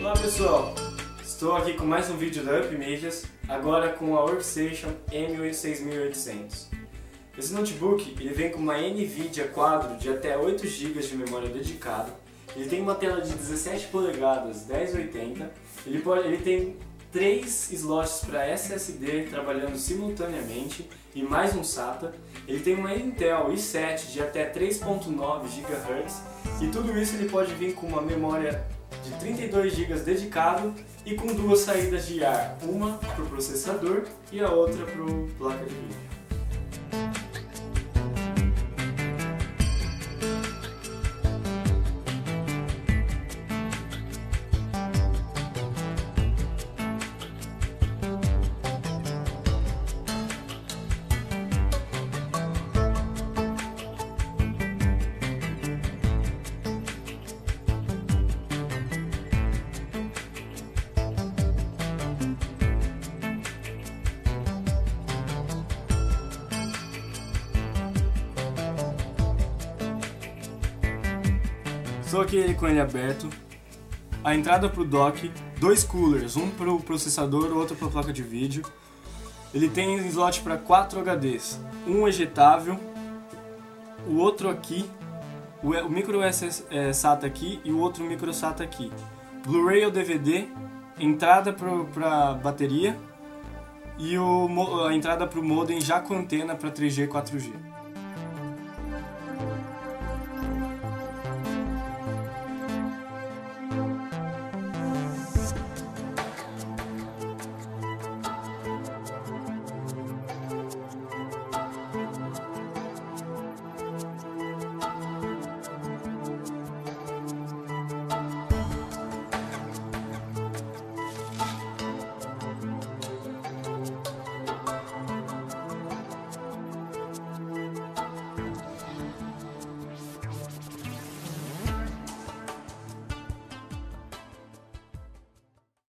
Olá pessoal, estou aqui com mais um vídeo da Up Medias, agora com a Workstation M6800. Esse notebook ele vem com uma NVIDIA Quadro de até 8 GB de memória dedicada, ele tem uma tela de 17 polegadas 1080, ele tem 3 slots para SSD trabalhando simultaneamente e mais um SATA, ele tem uma Intel i7 de até 3.9 GHz e tudo isso ele pode vir com uma memória de 32 GB dedicado e com duas saídas de ar, uma para o processador e a outra para a placa de vídeo. Estou aqui com ele aberto, a entrada para o dock, 2 coolers, um para o processador, outro para a placa de vídeo. Ele tem slot para 4 HDs, um ejetável, o outro aqui, o micro SATA aqui e o outro micro SATA aqui. Blu-ray ou DVD, entrada para bateria e a entrada para o modem já com antena para 3G e 4G.